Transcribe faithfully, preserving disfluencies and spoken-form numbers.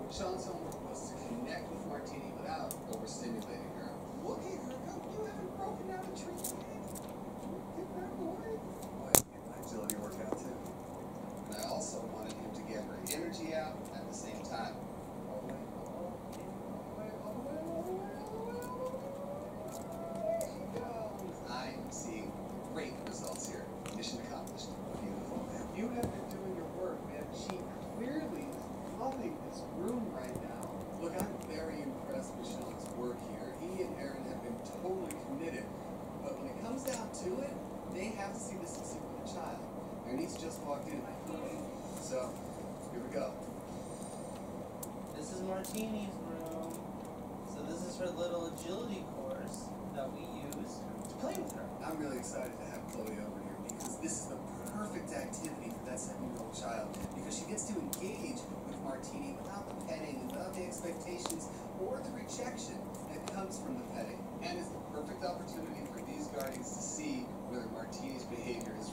Sean's homework was to connect with Martini without overstimulating her. Look at her go. You haven't broken down a tree yet. Get that boy. Boy, get my agility workout too. And I also wanted him to get her energy out at the same time. All the way, all the way, all the way, all the way, all the way, all the way. There she goes. I am seeing great results here. Mission accomplished. Beautiful. You have been doing your work, man. She clearly is loving this room right now. Look, I'm very impressed with Sean's work here. He and Erin have been totally committed. But when it comes down to it, they have to see the succeed with the child. Erin's just walked in. So, here we go. This is Martini's room. So this is her little agility course that we use to play with her. I'm really excited to have Chloe over here because this is the perfect activity for that seven-year-old child because she gets to engage with Martini without the petting, without the expectations or the rejection that comes from the petting. And it's the perfect opportunity for these guardians to see whether Martini's behavior is